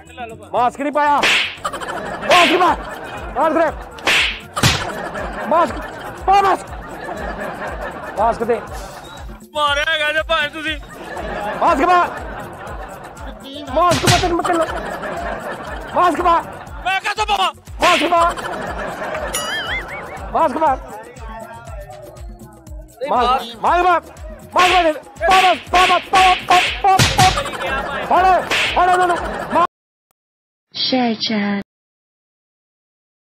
Mask नहीं पाया, mask नहीं पाया, मास्क मास्क दे मारेगा जो भाई तुसी मास्क पा, मास्क मत लो, मास्क पा, मैं कैसे पावा मास्क पा, मास्क पा, मास्क Share chat.